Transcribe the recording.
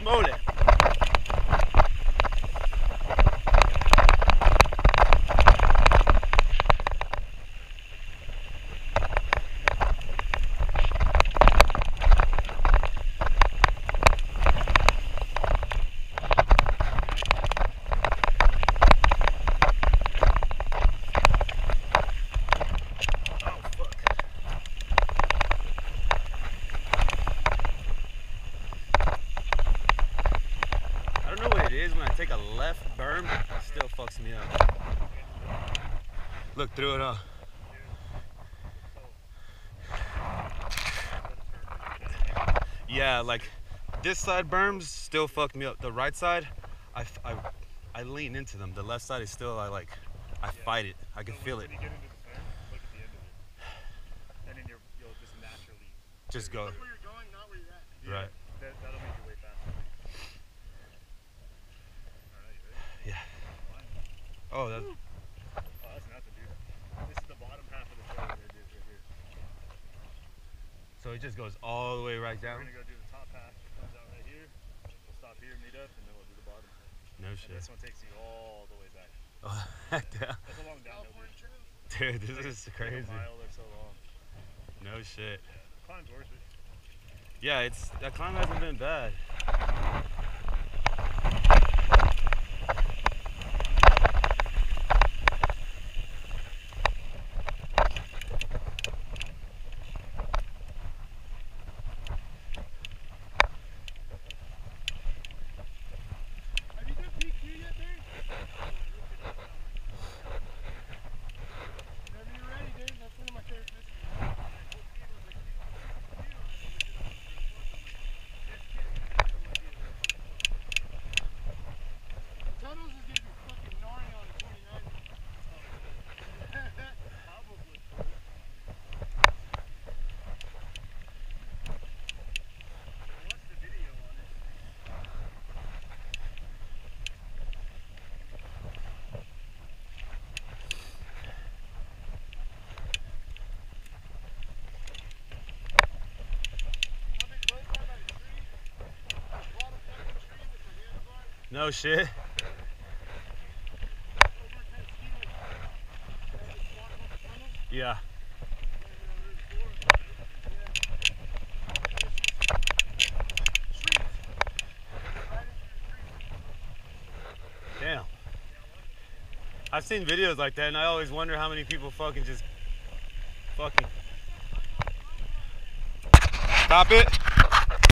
mole. When I take a left berm, it still fucks me up. Look through it all. Yeah, like this side berms still fuck me up. The right side, I lean into them. The left side is still I fight it. I can feel it. When you get into the turn, look at the end of it. And then you'll just naturally just go. Look where you're going, not where you're at. Yeah. Right. That'll make you way faster. Yeah. Oh, that's nothing, dude. This is the bottom half of the trail right here. So it just goes all the way right down? We're gonna go do the top half. It comes out right here. We'll stop here, meet up, and then we'll do the bottom. No shit. And this one takes you all the way back. Oh, heck yeah. That's a long downhill. Dude, this is crazy. Like a mile or so long. No shit. Yeah, the climb's worth it. Yeah, that climb hasn't been bad. No shit. Yeah. Damn. I've seen videos like that and I always wonder how many people fucking stop it.